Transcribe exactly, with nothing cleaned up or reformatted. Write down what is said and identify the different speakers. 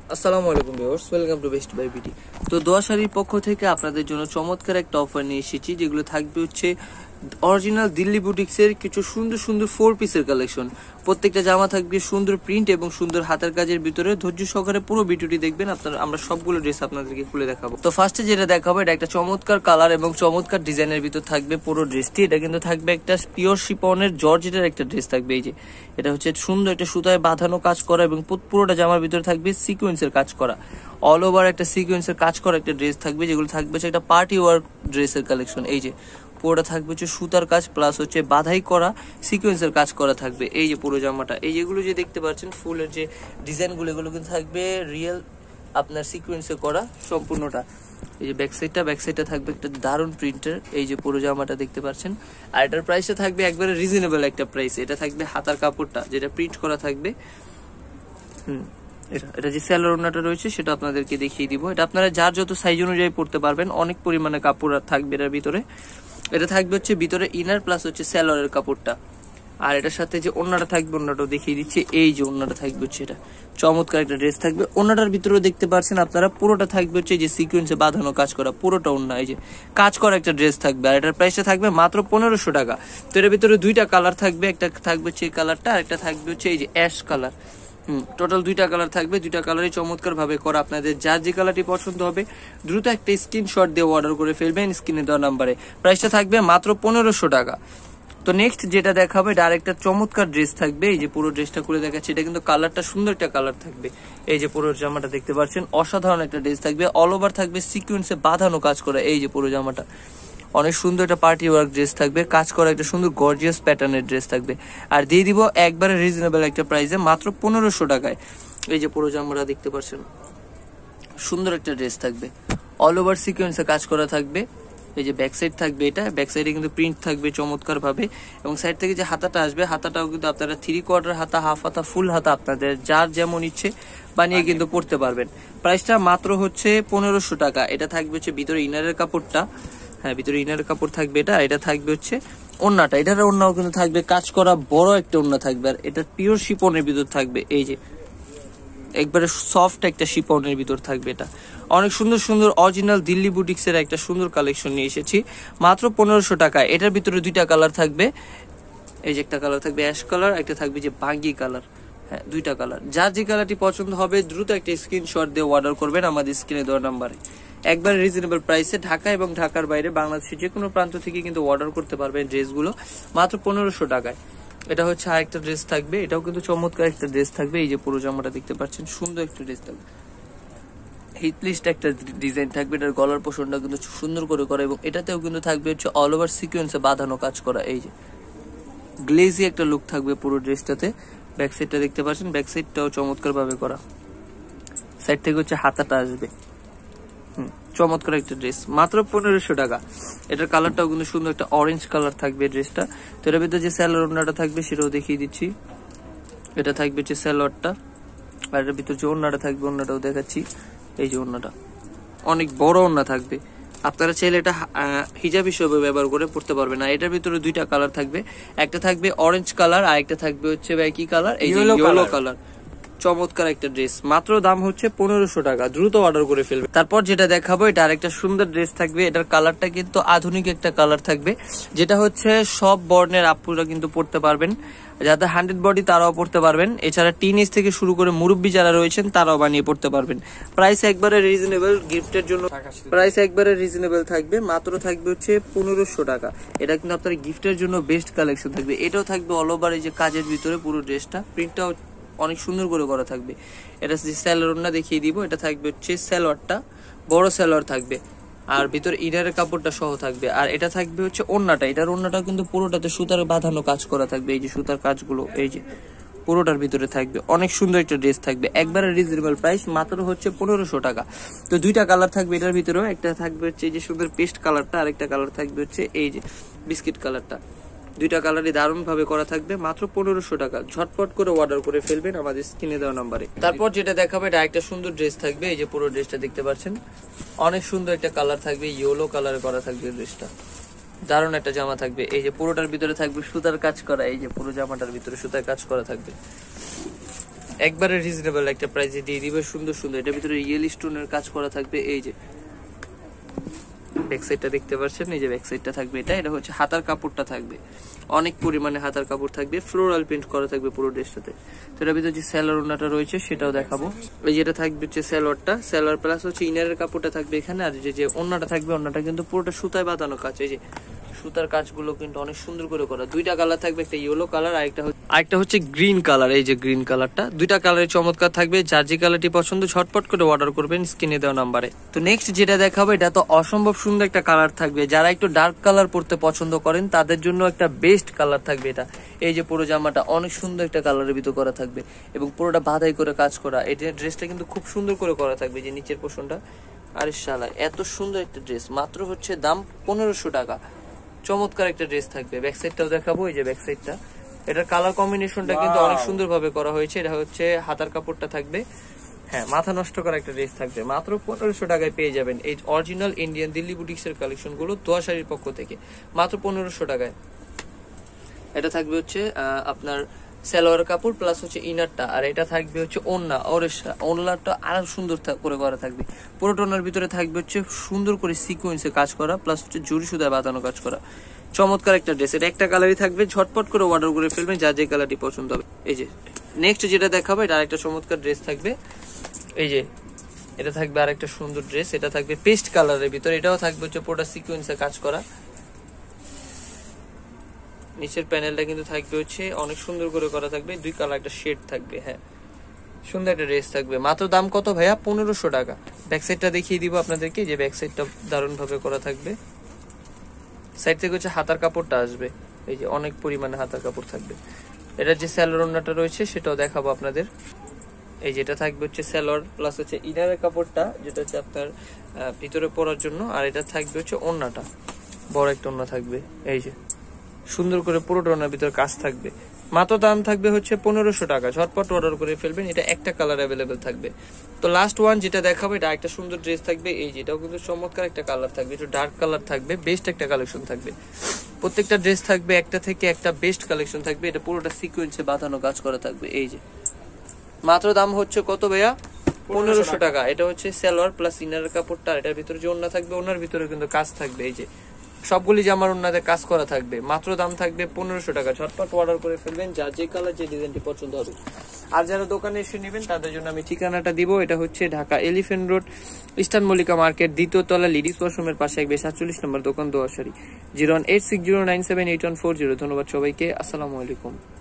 Speaker 1: আসসালামু আলাইকুম viewers, welcome to best buy BD. তো দোয়া শাড়ির পক্ষ থেকে আপনাদের জন্য চমৎকার একটা অফার নিয়ে এসেছি, যেগুলো থাকবে হচ্ছে অরিজিনাল দিল্লি বুটিক্সের কিছু সুন্দর সুন্দর ফোর পিসের কালেকশন। প্রত্যেকটা জামা থাকবে সুন্দর প্রিন্ট এবং সুন্দর হাতের কাজের ভিতরে। ধৈর্য সহকারে পুরো ভিডিওটি দেখবেন, আপনারা আমরা সবগুলো ড্রেস আপনাদেরকে খুলে দেখাবো। তো ফার্স্টে যেটা দেখাবো, এটা একটা চমৎকার কালার এবং চমৎকার ডিজাইনের ভিতর থাকবে পুরো ড্রেসটি। এটা কিন্তু থাকবে একটা পিওর শিপনের জর্জেটের একটা ড্রেস থাকবে। এই যে এটা হচ্ছে সুন্দর একটা সুতায় বাঁধানো কাজ করা এবং পুরোটা জামার ভিতরে থাকবে সিকোয়েন্সের কাজ করা, অল ওভার একটা সিকোয়েন্সের কাজ করা একটা ড্রেস থাকবে, যেগুলো থাকবে একটা পার্টি ওয়ার্ক ড্রেসের কালেকশন। এই যে পুরোটা থাকবে হচ্ছে সুতার কাজ প্লাস হচ্ছে বাধাই করা সিকোয়েন্সের কাজ করা থাকবে। এই যে পুরো জামাটা, এই যেগুলো যে দেখতে পাচ্ছেন ফুলের যে ডিজাইনগুলো, এগুলো কিন্তু থাকবে রিয়েল আপনার সিকোয়েন্সে করা সম্পূর্ণটা। এই যে ব্যাক সাইডটা ব্যাক সাইডটা থাকবে একটা দারুণ প্রিন্টের। এই যে পুরো জামাটা দেখতে পাচ্ছেন, আর এটার প্রাইসটা থাকবে একবারে রিজনেবল একটা প্রাইস। এটা থাকবে হাতার কাপড়টা যেটা প্রিন্ট করা থাকবে। হুম এটা এটা যে সেলার ওড়নাটা রয়েছে সেটা আপনাদেরকে দেখিয়ে দিব। এটা আপনারা যার যত সাইজ অনুযায়ী পড়তে পারবেন, অনেক পরিমাণে কাপড় থাকবে এটার ভিতরে। এটা থাকবে হচ্ছে ভিতরে ইনার প্লাস হচ্ছে সেলরের কাপড়টা, আর এটার সাথে যে ওড়নাটা থাকবে ওড়নাটাও দেখিয়ে দিচ্ছি। এই যে ওড়নাটা থাকবে হচ্ছে এটা চমৎকার একটা ড্রেস থাকবে। ওড়নাটার ভিতরেও দেখতে পাচ্ছেন আপনারা, পুরোটা থাকবে হচ্ছে যে সিকোয়েন্সে বাঁধানো কাজ করা, পুরোটা ওড়না এই যে কাজ করা একটা ড্রেস থাকবে। আর এটার প্রাইসটা থাকবে মাত্র পনেরোশো টাকা। তো এটার ভিতরে দুইটা কালার থাকবে, একটা থাকবে হচ্ছে এই কালারটা, আর একটা থাকবে হচ্ছে এই যে অ্যাশ কালার। হুম টোটাল দুইটা কালার থাকবে, দুইটা কালারই চমৎকার ভাবে করা। আপনাদের যার যে কালারটি পছন্দ হবে দ্রুত একটা স্ক্রিনশট দিয়ে অর্ডার করে ফেলবেন স্ক্রিনে দেওয়া নাম্বারে। প্রাইসটা থাকবে মাত্র পনেরোশো টাকা। তো নেক্সট যেটা দেখাবে, এটা আরেকটা চমৎকার ড্রেস থাকবে। এই যে পুরো ড্রেসটা করে দেখাচ্ছে, এটা কিন্তু কালারটা সুন্দর একটা কালার থাকবে। এই যে পুরো জামাটা দেখতে পাচ্ছেন, অসাধারণ একটা ড্রেস থাকবে, অল ওভার থাকবে সিকোয়েন্সে বাঁধানো কাজ করা। এই যে পুরো জামাটা অনেক সুন্দর একটা পার্টি ওয়ার্ক ড্রেস থাকবে, কাজ করা একটা সুন্দর গর্জিয়াস প্যাটার্নের ড্রেস থাকবে। আর দিয়ে দিব একবারে রিজনেবল একটা প্রাইসে মাত্র পনেরোশো টাকায়। এই যে পুরো জামাটা দেখতে পাচ্ছেন, সুন্দর একটা ড্রেস থাকবে, অল ওভার সিকোয়েন্সে কাজ করা থাকবে। এই যে ব্যাক সাইড থাকবে, এটা ব্যাক সাইডে কিন্তু প্রিন্ট থাকবে চমৎকার ভাবে, এবং সাইড থেকে যে হাতাটা আসবে, হাতাটাও কিন্তু আপনারা থ্রি কোয়ার্টার হাতা, হাফ হাতা, ফুল হাতা আপনাদের যার যেমন ইচ্ছে বানিয়ে কিন্তু পড়তে পারবেন। প্রাইসটা মাত্র হচ্ছে পনেরোশো টাকা। এটা থাকবে হচ্ছে ভিতরে ইনারের কাপড়টা, হ্যাঁ ভিতরে ইনারের কাপড় থাকবে এটা। এটা থাকবে হচ্ছে ওড়নাটা, এটার ওড়নাও কিন্তু থাকবে কাজ করা বড় একটা ওড়না থাকবে, আর এটা পিওর শিপনের ভিতর থাকবে। এই যে একবারে সফট একটা শিপনের ভিতর থাকবে। এটা অনেক সুন্দর সুন্দর অরিজিনাল দিল্লি বুটিক্সের একটা সুন্দর কালেকশন নিয়ে এসেছি মাত্র পনেরোশো টাকায়। এটার ভিতরে দুইটা কালার থাকবে, এই যে একটা কালার থাকবে অ্যাশ কালার, একটা থাকবে যে বাঙ্গি কালার। হ্যাঁ দুইটা কালার, যার যে কালারটি পছন্দ হবে দ্রুত একটা স্ক্রিনশট দিয়ে অর্ডার করবেন আমাদের স্ক্রিনে দেওয়া নাম্বারে। একবার রিজনেবল প্রাইসে ঢাকা এবং ঢাকার বাইরে বাংলাদেশের যে কোনো প্রান্ত থেকে কিন্তু অর্ডার করতে পারবেন ড্রেসগুলো মাত্র পনেরোশো টাকায়। এটা হচ্ছে আরেকটা ড্রেস থাকবে, এটাও কিন্তু চমৎকার একটা ড্রেস থাকবে। এই যে পুরো জামাটা দেখতে পাচ্ছেন, সুন্দর একটা ড্রেস থাকবে, হিটলিস্ট একটা ডিজাইন থাকবে। এটার গলার পোষণটা কিন্তু সুন্দর করে করা, এবং এটাতেও কিন্তু থাকবে হচ্ছে অল ওভার সিকোয়েন্সে বাঁধানো কাজ করা। এই যে গ্লেজি একটা লুক থাকবে পুরো ড্রেসটাতে। ব্যাক সাইডটা দেখতে পাচ্ছেন, ব্যাক সাইডটাও চমৎকার ভাবে করা, সাইড থেকে হচ্ছে হাতাটা আসবে। হুম চমৎকার একটা ড্রেস মাত্র পনেরোশো টাকা। এটার কালারটাও কিন্তু সুন্দর একটা অরেঞ্জ কালার থাকবে ড্রেসটা। তো এটার ভিতরে যে স্যালোয়ার ওড়নাটা থাকবে সেটাও দেখিয়ে দিচ্ছি। এটা থাকবে হচ্ছে স্যালোয়ারটা, আর এটার ভিতরে যে ওড়নাটা থাকবে ওড়নাটাও দেখাচ্ছি। এই যে ওড়নাটা অনেক বড় ওড়না থাকবে, আপনারা চাইলে এটা হিজাব হিসেবে ব্যবহার করে পড়তে পারবেন। না এটার ভিতরে দুইটা কালার থাকবে, একটা থাকবে অরেঞ্জ কালার আর একটা থাকবে হচ্ছে কি কালার, এই যে ইয়েলো কালার। চমৎকার একটা ড্রেস, মাত্র দাম হচ্ছে পনেরোশো টাকা, দ্রুত অর্ডার করে ফেলবে। তারপর যেটা দেখাবো, এটা আরেকটা সুন্দর ড্রেস থাকবে। এটার কালারটা কিন্তু আধুনিক একটা কালার থাকবে, যেটা হচ্ছে সব বর্ণের আপুরা কিন্তু পড়তে পারবেন, যাদের হান্ড্রেড বডি তারাও পড়তে পারবেন। এছাড়া টিন এজ থেকে শুরু করে মুরব্বী যারা রয়েছেন তারাও বানিয়ে পড়তে পারবেন। প্রাইস একবারে রিজনেবল, গিফটের জন্য প্রাইস একবারে রিজনেবল থাকবে, মাত্র থাকবে হচ্ছে পনেরোশো টাকা। এটা কিন্তু আপনার গিফটের জন্য বেস্ট কালেকশন থাকবে। এটাও থাকবে অল ওভার এই যে কাজের ভিতরে পুরো ড্রেসটা, প্রিন্টটাও অনেক সুন্দর করে করা থাকবে। এটা যে স্যালোয়ারটা দেখিয়ে দিব, এটা থাকবে হচ্ছে স্যালোয়ারটা বড় স্যালোয়ার থাকবে, আর ভিতরে ইনারের কাপড়টা সহ থাকবে। আর এটা থাকবে হচ্ছে ওড়নাটা, এটার ওড়নাটা কিন্তু পুরোটাতে সুতার বাঁধানো কাজ করা থাকবে। এই যে সুতার কাজগুলো এই যে পুরোটার ভিতরে থাকবে, অনেক সুন্দর একটা ড্রেস থাকবে, একবারে রিজনেবল প্রাইস, মাত্র হচ্ছে পনেরোশো টাকা। তো দুইটা কালার থাকবে এটার ভিতরেও, একটা থাকবে হচ্ছে এই যে সুন্দর পেস্ট কালারটা, আর একটা কালার থাকবে হচ্ছে এই যে বিস্কিট কালারটা। দুইটা কালারই দারুণ ভাবে করা থাকবে, মাত্র পনেরোশো টাকা। ঝটপট করে অর্ডার করে ফেলবেন আমাদের স্ক্রিনে দেওয়া নাম্বারে। তারপর যেটা দেখাবে, এটা একটা সুন্দর ড্রেস থাকবে। এই যে পুরো ড্রেসটা দেখতে পাচ্ছেন, অনেক সুন্দর একটা কালার থাকবে, ইয়েলো কালার করা থাকবে ড্রেসটা, দারুণ একটা জামা থাকবে। এই যে পুরোটার ভিতরে থাকবে সুতার কাজ করা, এই যে পুরো জামাটার ভিতরে সুতার কাজ করা থাকবে। একবারে রিজনেবল একটা প্রাইসে দিয়ে দিবে, সুন্দর সুন্দর। এটার ভিতরে রিয়েল স্টোনের কাজ করা থাকবে। এই যে ব্যাক সাইডটা দেখতে পাচ্ছেন, এই যে ব্যাক সাইডটা থাকবে এটা। এটা হচ্ছে হাতার কাপড়টা থাকবে, অনেক পরিমাণে হাতার কাপড় থাকবে, ফ্লোরাল প্রিন্ট করা থাকবে পুরো ড্রেসটাতে। তো এটার ভিতরে যে স্যালোয়ার ওনাটা রয়েছে সেটাও দেখাবো। এই যেটা থাকবে হচ্ছে স্যালোয়ারটা, স্যালোয়ার প্লাস হচ্ছে ইনারের কাপড়টা থাকবে এখানে। আর যে যে ওনাটা থাকবে, ওনাটা কিন্তু পুরোটা সুতায় বাঁধানো কাজ। এই যে সুতার কাজগুলো কিন্তু অনেক সুন্দর করে করা। দুইটা কালার থাকবে, একটা ইয়েলো কালার, আরেকটা আরেকটা হচ্ছে গ্রিন কালার। এই যে গ্রিন কালারটা, দুইটা কালারের চমৎকার থাকবে। যার যে কালারটি পছন্দ ঝটপট করে অর্ডার করবেন স্ক্রিনে দেওয়া নাম্বারে। তো নেক্সট যেটা দেখাবো, এটা তো অসম্ভব সুন্দর একটা কালার থাকবে। যারা একটু ডার্ক কালার পরতে পছন্দ করেন তাদের জন্য একটা বেস্ট কালার থাকবে এটা। এই যে পুরো জামাটা অনেক সুন্দর একটা কালারের ভিতর করা থাকবে এবং পুরোটা বাঁধাই করে কাজ করা। এই ড্রেসটা কিন্তু খুব সুন্দর করে করা থাকবে, যে নিচের পোর্শনটা। আরে শালা এত সুন্দর একটা ড্রেস, মাত্র হচ্ছে দাম পনেরোশো টাকা। চমৎকার একটা ড্রেস থাকবে। ব্যাক সাইডটাও দেখাবো, এই যে ব্যাক সাইডটা, এটার কালার কম্বিনেশনটা কিন্তু অনেক সুন্দর ভাবে করা হয়েছে। এটা হচ্ছে হাতার কাপড়টা থাকবে। হ্যাঁ, মাথা নষ্ট করা একটা ড্রেস থাকবে, মাত্র পনেরোশো টাকায় পেয়ে যাবেন এই অরিজিনাল ইন্ডিয়ান দিল্লি বুটিক্স এর কালেকশন গুলো দোয়া শাড়ির পক্ষ থেকে, মাত্র পনেরোশো টাকায়। এটা থাকবে হচ্ছে আপনার সালোয়ার কাপড় প্লাস হচ্ছে ইনারটা, আর এটা থাকবে হচ্ছে ওন্না। ওন্নাটা আরো সুন্দর করে করা থাকবে। পুরো টোনার ভিতরে থাকবে হচ্ছে সুন্দর করে সিকোয়েন্সে কাজ করা, প্লাস হচ্ছে জরি সুতায় বাঁধানো কাজ করা। চমৎকার একটা ড্রেস। এটা একটা কালারই থাকবে, ঝটপট করে অর্ডার করে ফেলবেন যার যে কালারটি পছন্দ হবে। এই যে নেক্সট যেটা দেখাবো, এটা আরেকটা চমৎকার ড্রেস থাকবে। এই যে এটা থাকবে আরেকটা সুন্দর ড্রেস, এটা থাকবে পেস্ট কালারের ভিতরে। এটাও থাকবে হচ্ছে পুরোটা সিকোয়েন্সে কাজ করা। নিচের প্যানেলটা কিন্তু থাকবে হচ্ছে অনেক সুন্দর করে করা থাকবে, দুই কালার একটা শেড থাকবে। হ্যাঁ, সুন্দর একটা ড্রেস থাকবে। মাত্র দাম কত ভাইয়া? পনেরোশো টাকা। ব্যাক সাইডটা দেখিয়ে দিব আপনাদেরকে, যে ব্যাক সাইডটা দারুণ ভাবে করা থাকবে। সাইড থেকে হচ্ছে হাতার কাপড়টা আসবে, এই যে অনেক পরিমাণে হাতার কাপড় থাকবে। এটা যে সালোয়ার ওন্নাটা রয়েছে সেটাও দেখাবো আপনাদের। এই যেটা থাকবে হচ্ছে সালোয়ার প্লাস হচ্ছে ইনারের কাপড়টা, যেটা হচ্ছে আপনার ভিতরে পরার জন্য। আর এটা থাকবে হচ্ছে ওন্নাটা, বড় একটা ওন্না থাকবে। এই যে সুন্দর করে পুরো ওন্নার ভিতরে কাজ থাকবে। মাত্র দাম থাকবে হচ্ছে পনেরোশো টাকা। ঝটপট অর্ডার করে ফেলবেন। এটা একটা কালার অ্যাভেলেবেল থাকবে। তো লাস্ট ওয়ান যেটা দেখাবো, এটা একটা সুন্দর ড্রেস থাকবে। এই যে এটাও কিন্তু চমৎকার একটা কালার থাকবে, একটু ডার্ক কালার থাকবে, বেস্ট একটা কালেকশন থাকবে। প্রত্যেকটা ড্রেস থাকবে একটা থেকে একটা বেস্ট কালেকশন থাকবে। এটা পুরোটা সিকোয়েন্সে বাঁধানো কাজ করা থাকবে। এই যে মাত্র দাম হচ্ছে কত ভাইয়া? পনেরোশো টাকা। এটা হচ্ছে সালোয়ার প্লাস ইনারের কাপড়টা, এটার ভিতরে যে ওন্না থাকবে, ওনার ভিতরে কিন্তু কাজ থাকবে। এই যে সবগুলি জামার ওন্নাতে কাজ করা থাকবে। মাত্র দাম থাকবে পনেরোশো টাকা। ঝটপট অর্ডার করে ফেলবেন যার যে কালার যে ডিজাইনটি পছন্দ হবে। আর যারা দোকানে এসে নেবেন তাদের জন্য আমি ঠিকানাটা দিব। এটা হচ্ছে Dhaka elephant road, eastern Mallika market, দ্বিতীয় তলা, লিডিস ওয়াশরুমের পাশে, একবে সাতচল্লিশ নম্বর দোকান, দোয়া শাড়ি। Zero one eight six zero nine seven eight one four zero. ধন্যবাদ সবাইকে, আসসালামু আলাইকুম।